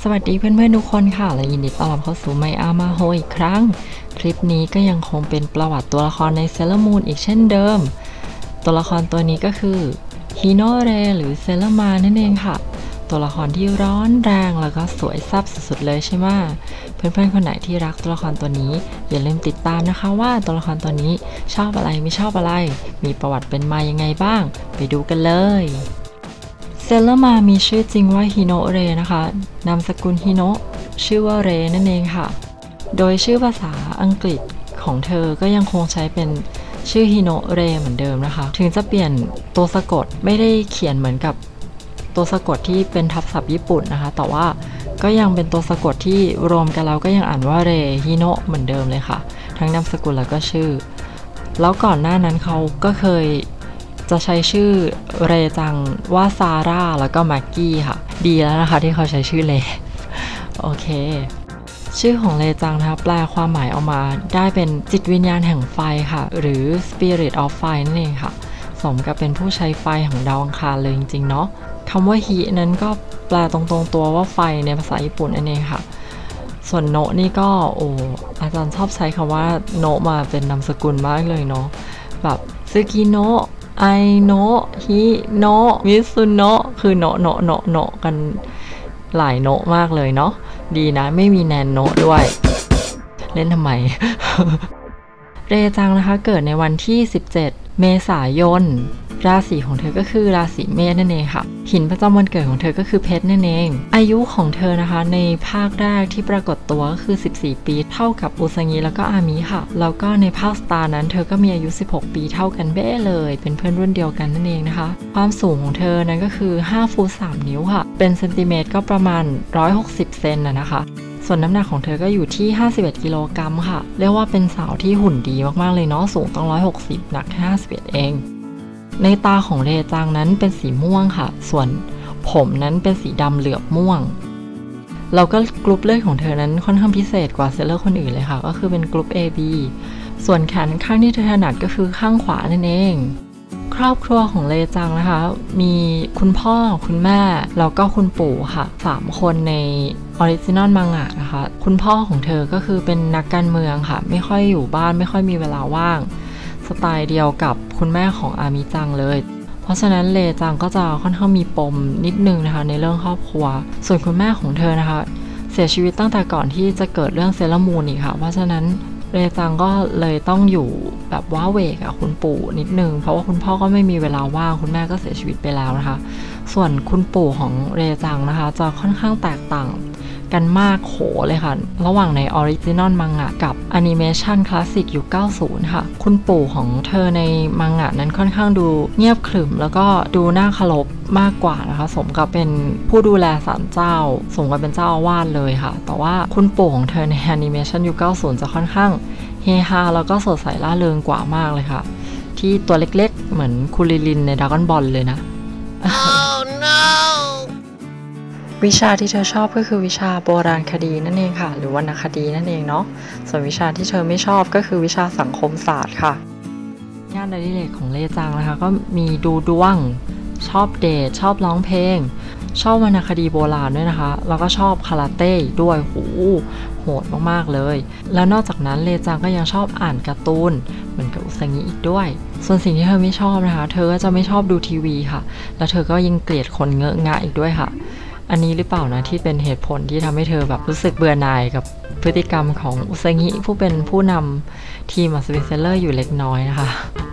สวัสดีเพื่อนๆทุกคนค่ะและยินดีต้อนรับเข้าสู่ไมอามาโฮอีกครั้งคลิปนี้ก็ยังคงเป็นประวัติตัวละครในเซเลอร์มูนอีกเช่นเดิมตัวละครตัวนี้ก็คือฮิโนเรหรือเซเลอร์มานั่นเองค่ะตัวละครที่ร้อนแรงแล้วก็สวยแซ่บสุดๆเลยใช่ไหมเพื่อนๆคนไหนที่รักตัวละครตัวนี้อย่าลืมติดตามนะคะว่าตัวละครตัวนี้ชอบอะไรไม่ชอบอะไรมีประวัติเป็นมายังไงบ้างไปดูกันเลยเซเลอร์มามีชื่อจริงว่าฮิโนเรนะคะนามสกุลฮิโนะชื่อว่าเรนั่นเองค่ะโดยชื่อภาษาอังกฤษของเธอก็ยังคงใช้เป็นชื่อฮิโนะเรเหมือนเดิมนะคะถึงจะเปลี่ยนตัวสะกดไม่ได้เขียนเหมือนกับตัวสะกดที่เป็นทับศัพท์ญี่ปุ่นนะคะแต่ว่าก็ยังเป็นตัวสะกดที่รวมกันแล้วก็ยังอ่านว่าเรฮิโนะเหมือนเดิมเลยค่ะทั้งนามสกุลแล้วก็ชื่อแล้วก่อนหน้านั้นเขาก็เคยจะใช้ชื่อเรจังว่าซาร่าแล้วก็แม็กกี้ค่ะดีแล้วนะคะที่เขาใช้ชื่อเรโอเคชื่อของเรจังนะคะแปลความหมายออกมาได้เป็นจิตวิญญาณแห่งไฟค่ะหรือ Spirit of Fire นั่นเองค่ะสมกับเป็นผู้ใช้ไฟของดาวอังคารเลยจริงๆเนาะคำว่าฮินั้นก็แปลตรงๆตัวว่าไฟในภาษาญี่ปุ่นนั่นเองค่ะส่วนโนะนี่ก็อาจารย์ชอบใช้คำว่าโนะมาเป็นนามสกุลมากเลยเนาะแบบซึกิโนะไอโนะฮิโนะมิซุโนะคือโนะโนะโนะโนะกันหลายโนะมากเลยเนาะดีนะไม่มีแนนโนะด้วยเล่นทำไม เรจังนะคะเกิดในวันที่17เมษายนราศีของเธอก็คือราศีเมษนั่นเองค่ะหินประจำวันเกิดของเธอก็คือเพชรนั่นเองอายุของเธอนะคะในภาคแรกที่ปรากฏตัวก็คือ14ปีเท่ากับอุซางิแล้วก็อามิค่ะแล้วก็ในภาคสตาร์นั้นเธอก็มีอายุ16ปีเท่ากันเบ้เลยเป็นเพื่อนรุ่นเดียวกันนั่นเองนะคะความสูงของเธอนั้นก็คือ5 ฟุต 3 นิ้วค่ะเป็นเซนติเมตรก็ประมาณ160 เซนนะคะส่วนน้ำหนักของเธอก็อยู่ที่51 กิโลกรัมค่ะเรียกว่าเป็นสาวที่หุ่นดีมากๆเลยเนาะสูงต้อง160หนักแค่51เองในตาของเรจังนั้นเป็นสีม่วงค่ะส่วนผมนั้นเป็นสีดำเหลือบม่วงแล้วก็กรุ๊ปเลือดของเธอนั้นค่อนข้างพิเศษกว่าเซเลอร์คนอื่นเลยค่ะก็คือเป็นกรุ๊ป AB ส่วนแขนข้างที่เธอถนัดก็คือข้างขวานั่นเองครอบครัวของเรจังนะคะมีคุณพ่อคุณแม่แล้วก็คุณปู่ค่ะ3 คนในออริจินอลมังงะนะคะคุณพ่อของเธอก็คือเป็นนักการเมืองค่ะไม่ค่อยอยู่บ้านไม่ค่อยมีเวลาว่างสไตล์เดียวกับคุณแม่ของอามิจังเลยเพราะฉะนั้นเรจังก็จะค่อนข้างมีปมนิดนึงนะคะในเรื่องครอบครัวส่วนคุณแม่ของเธอนะคะเสียชีวิตตั้งแต่ก่อนที่จะเกิดเรื่องเซเลอร์มูนอีกค่ะเพราะฉะนั้นเรจังก็เลยต้องอยู่แบบว้าเหวกับคุณปู่นิดนึงเพราะว่าคุณพ่อก็ไม่มีเวลาว่างคุณแม่ก็เสียชีวิตไปแล้วนะคะส่วนคุณปู่ของเรจังนะคะจะค่อนข้างแตกต่างกันมากโขเลยค่ะระหว่างในออริจินอลมังงะกับแอนิเมชันคลาสสิกยุค 90 ค่ะคุณปู่ของเธอในมังงะนั้นค่อนข้างดูเงียบขรึมแล้วก็ดูน่าเคารพมากกว่านะคะสมกับเป็นผู้ดูแลศาลเจ้าสมกับเป็นเจ้าอาวาสเลยค่ะแต่ว่าคุณปู่ของเธอในแอนิเมชันยุค 90 จะค่อนข้างเฮฮาแล้วก็สดใสร่าเริงกว่ามากเลยค่ะที่ตัวเล็กๆเหมือนคูริลินในดราก้อนบอลเลยนะ oh, no. วิชาที่เธอชอบก็คือวิชาโบราณคดีนั่นเองค่ะหรือวรรณคดีนั่นเองเนาะส่วนวิชาที่เธอไม่ชอบก็คือวิชาสังคมศาสตร์ค่ะงานอดิเรกของเรจังนะคะก็มีดูดวงชอบเดทชอบร้องเพลงชอบวรรณคดีโบราณด้วยนะคะแล้วก็ชอบคาราเต้ด้วยโหดมากๆเลยแล้วนอกจากนั้นเรจังก็ยังชอบอ่านการ์ตูนเหมือนกับอุซางิอีกด้วยส่วนสิ่งที่เธอไม่ชอบนะคะเธอก็จะไม่ชอบดูทีวีค่ะแล้วเธอก็ยังเกลียดคนเงอะงะอีกด้วยค่ะอันนี้หรือเปล่านะที่เป็นเหตุผลที่ทำให้เธอแบบรู้สึกเบื่อหน่ายกับพฤติกรรมของอุซางิผู้เป็นผู้นำทีมสเปนเซเลอร์อยู่เล็กน้อยนะคะ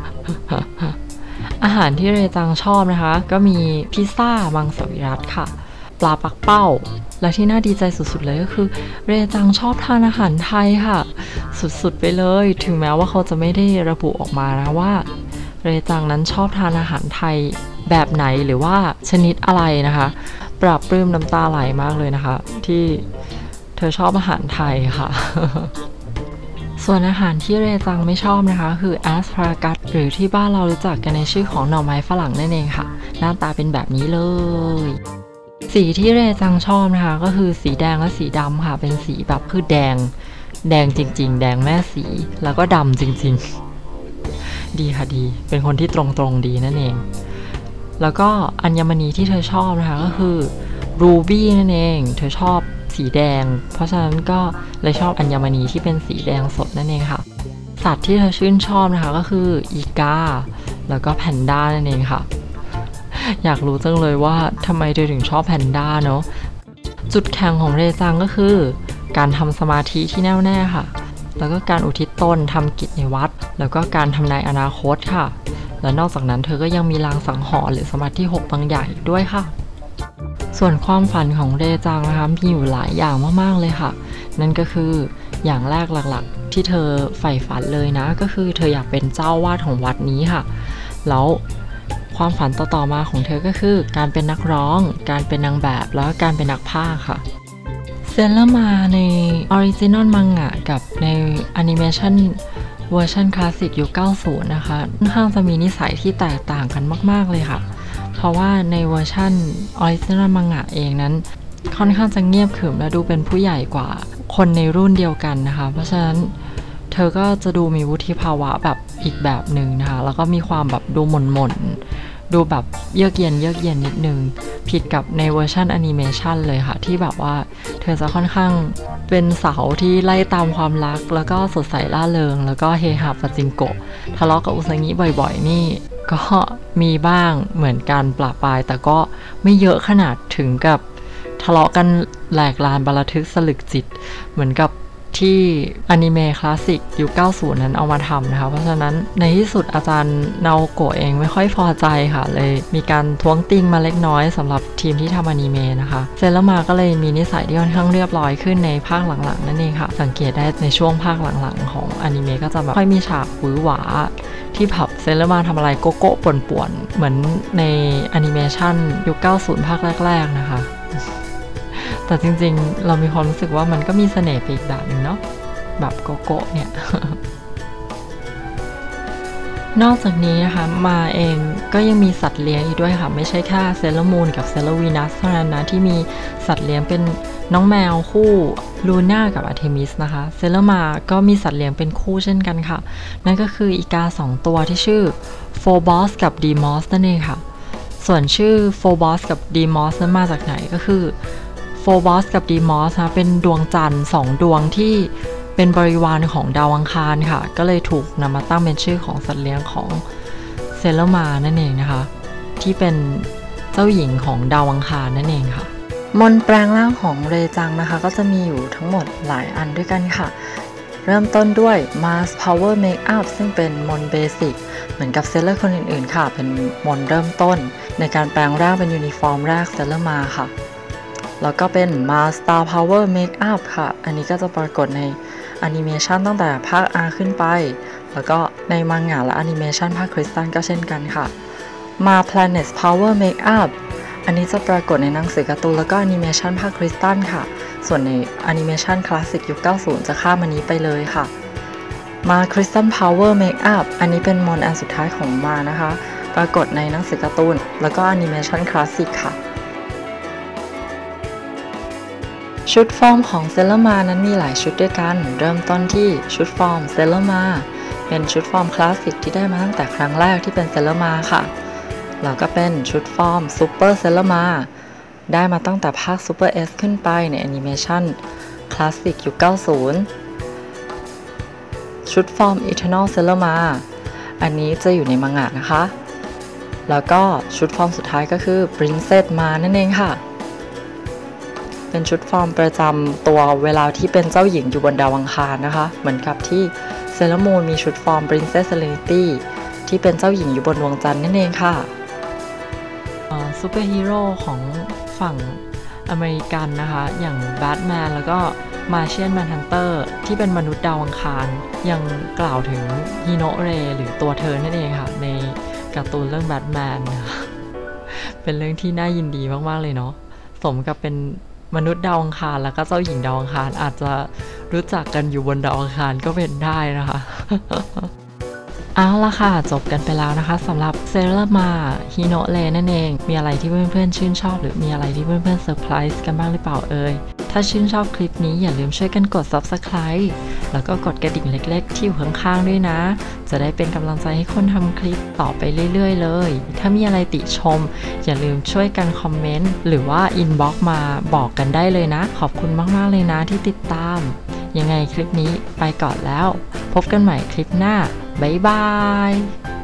อาหารที่เรจังชอบนะคะก็มีพิซซ่ามังสวิรัติค่ะปลาปักเป้าและที่น่าดีใจสุดๆเลยก็คือเรจังชอบทานอาหารไทยค่ะสุดๆไปเลยถึงแม้ว่าเขาจะไม่ได้ระบุออกมานะว่าเรจังนั้นชอบทานอาหารไทยแบบไหนหรือว่าชนิดอะไรนะคะปรับปลื้มน้ำตาไหลมากเลยนะคะที่เธอชอบอาหารไทยค่ะ ส่วนอาหารที่เรจังไม่ชอบนะคะคือแอสพารากัสหรือที่บ้านเรารู้จักกันในชื่อของหน่อไม้ฝรั่งนั่นเองค่ะหน้าตาเป็นแบบนี้เลยสีที่เรจังชอบนะคะก็คือสีแดงและสีดำค่ะเป็นสีแบบคือแดงจริงๆแดงแม่สีแล้วก็ดำจริงๆดีค่ะดีเป็นคนที่ตรงๆดีนั่นเองแล้วก็อัญมณีที่เธอชอบนะคะก็คือรูบี้นั่นเองเธอชอบสีแดงเพราะฉะนั้นก็เลยชอบอัญมณีที่เป็นสีแดงสดนั่นเองค่ะสัตว์ที่เธอชื่นชอบนะคะก็คืออีกาแล้วก็แพนด้านั่นเองค่ะอยากรู้จังเลยว่าทำไมเธอถึงชอบแพนด้าเนาะจุดแข็งของเรจังก็คือการทำสมาธิที่แน่วแน่ค่ะแล้วก็การอุทิศตนทำกิจในวัดแล้วก็การทำนายอนาคตค่ะและนอกจากนั้นเธอก็ยังมีลางสังหรณ์หรือสมาธิ6บางอย่างอีกด้วยค่ะส่วนความฝันของเรจังนะคะมีอยู่หลายอย่างมากๆเลยค่ะนั่นก็คืออย่างแรกหลักๆที่เธอใฝ่ฝันเลยนะก็คือเธออยากเป็นเจ้าวาดของวัดนี้ค่ะแล้วความฝันต่อมาของเธอก็คือการเป็นนักร้องการเป็นนางแบบแล้วก็การเป็นนักพากย์ค่ะเซเลอร์มาในออริจินอลมังงะกับในแอนิเมชันเวอร์ชันคลาสสิกยุค 90 นะคะค่อนข้างจะมีนิสัยที่แตกต่างกันมากๆเลยค่ะเพราะว่าในเวอร์ชันออริจินอลมังงะเองนั้นค่อนข้างจะเงียบขรึมและดูเป็นผู้ใหญ่กว่าคนในรุ่นเดียวกันนะคะเพราะฉะนั้นเธอก็จะดูมีวุฒิภาวะแบบอีกแบบหนึ่งนะคะแล้วก็มีความแบบดูหม่นๆดูแบบเยือกเย็นนิดนึงผิดกับในเวอร์ชันแอนิเมชันเลยค่ะที่แบบว่าเธอจะค่อนข้างเป็นสาวที่ไล่ตามความรักแล้วก็สดใสร่าเริงแล้วก็เฮฮาปาจิงโกะทะเลาะกับอุซางิบ่อยๆนี่ก็มีบ้างเหมือนกันปะปายแต่ก็ไม่เยอะขนาดถึงกับทะเลาะกันแหลกลานบรรทึกสลึกจิตเหมือนกับที่อนิเมะคลาสสิกยุค 90 นั้นเอามาทำนะคะเพราะฉะนั้นในที่สุดอาจารย์นาโอโกะเองไม่ค่อยพอใจค่ะเลยมีการท้วงติงมาเล็กน้อยสำหรับทีมที่ทำอนิเมะนะคะเซเลมาก็เลยมีนิสัยที่ค่อนข้างเรียบร้อยขึ้นในภาคหลังๆนั่นเองค่ะสังเกตได้ในช่วงภาคหลังๆของอนิเมะก็จะแบบค่อยมีฉากหวือหวาที่ผับเซเลมาทำอะไรโกโก้ป่วนๆเหมือนในแอนิเมชันยุค 90 ภาคแรกๆนะคะแต่จริงๆเรามีความรู้สึกว่ามันก็มีเสน่ห์ไปอีกแบบนึงเนาะแบบโกโก้เนี่ย นอกจากนี้นะคะมาเองก็ยังมีสัตว์เลี้ยงอีกด้วยค่ะไม่ใช่แค่เซเลอร์มูนกับเซเลอร์วีนัสเท่านั้นนะที่มีสัตว์เลี้ยงเป็นน้องแมวคู่ลูน่ากับอาร์เทมิสนะคะเซเลอร์มาก็มีสัตว์เลี้ยงเป็นคู่เช่นกันค่ะนั่นก็คืออีกา2ตัวที่ชื่อโฟบอสกับดีมอสนั่นเองค่ะส่วนชื่อโฟบอสกับดีมอสนั้นมาจากไหนก็คือโฟบอสกับดีมอสนะเป็นดวงจันทร์2ดวงที่เป็นบริวารของดาวอังคารค่ะก็เลยถูกนำมาตั้งเป็นชื่อของสัตว์เลี้ยงของเซเลอร์มานั่นเองนะคะที่เป็นเจ้าหญิงของดาวอังคารนั่นเองค่ะมนต์แปลงร่างของเรจังนะคะก็จะมีอยู่ทั้งหมดหลายอันด้วยกันค่ะเริ่มต้นด้วย Mars Power Makeup ซึ่งเป็นมนต์เบสิกเหมือนกับเซเลอร์คนอื่นๆค่ะเป็นมนต์เริ่มต้นในการแปลงร่างเป็นยูนิฟอร์มแรกเซเลอร์มาค่ะแล้วก็เป็น Mars Star Power Makeup ค่ะอันนี้ก็จะปรากฏในแอนิเมชันตั้งแต่ภาค R ขึ้นไปแล้วก็ในมังงะและแอนิเมชันภาคคริสตัลก็เช่นกันค่ะมา Planet Power Makeup อันนี้จะปรากฏในหนังสือการ์ตูนแล้วก็แอนิเมชันภาคคริสตัลค่ะส่วนในแอนิเมชันคลาสสิกยุค 90 จะข้ามอันนี้ไปเลยค่ะมา Crystal Power Makeup อันนี้เป็นมอนต์อันสุดท้ายของมานะคะปรากฏในหนังสือการ์ตูนแล้วก็แอนิเมชันคลาสสิกค่ะชุดฟอร์มของเซเลอร์มานั้นมีหลายชุดด้วยกันเริ่มต้นที่ชุดฟอร์มเซเลอร์มาเป็นชุดฟอร์มคลาสสิกที่ได้มาตั้งแต่ครั้งแรกที่เป็นเซเลอร์มาค่ะแล้วก็เป็นชุดฟอร์มซูเปอร์เซเลอร์มาได้มาตั้งแต่ภาคซูเปอร์เอสขึ้นไปในแอนิเมชันคลาสสิกยุค 90 ชุดฟอร์ม Eternal Sailor Ma อันนี้จะอยู่ในมังงะนะคะแล้วก็ชุดฟอร์มสุดท้ายก็คือ Princess Ma นั่นเองค่ะเป็นชุดฟอร์มประจำตัวเวลาที่เป็นเจ้าหญิงอยู่บนดาวอังคารนะคะเหมือนกับที่เซเลอร์มูนมีชุดฟอร์ม Princess Serenity ที่เป็นเจ้าหญิงอยู่บนดวงจันทร์นั่นเองค่ะซูเปอร์ฮีโร่ของฝั่งอเมริกันนะคะอย่างแบทแมนแล้วก็มาเชียนแมนฮันเตอร์ที่เป็นมนุษย์ดาวอังคารยังกล่าวถึงฮิโนะเรหรือตัวเธอนั่นเองค่ะในการ์ตูนเรื่องแบทแมนเป็นเรื่องที่น่ายินดีมากๆเลยเนาะสมกับเป็นมนุษย์ดาวอังคารแล้วก็เจ้าหญิงดาวอังคารอาจจะรู้จักกันอยู่บนดาวอังคารก็เป็นได้นะคะ เอาละค่ะจบกันไปแล้วนะคะสำหรับเซเลอร์มาฮิโนะเรนั่นเองมีอะไรที่เพื่อนๆชื่นชอบหรือมีอะไรที่เพื่อนๆเซอร์ไพรส์กันบ้างหรือเปล่าเอ่ยถ้าชื่นชอบคลิปนี้อย่าลืมช่วยกันกด Subscribe แล้วก็กดกระดิ่งเล็กๆที่อยู่ข้างๆด้วยนะจะได้เป็นกำลังใจให้คนทำคลิปต่อไปเรื่อยๆเลยถ้ามีอะไรติชมอย่าลืมช่วยกันคอมเมนต์หรือว่าอินบ็อกซ์มาบอกกันได้เลยนะขอบคุณมากๆเลยนะที่ติดตามยังไงคลิปนี้ไปก่อนแล้วพบกันใหม่คลิปหน้าบ๊ายบาย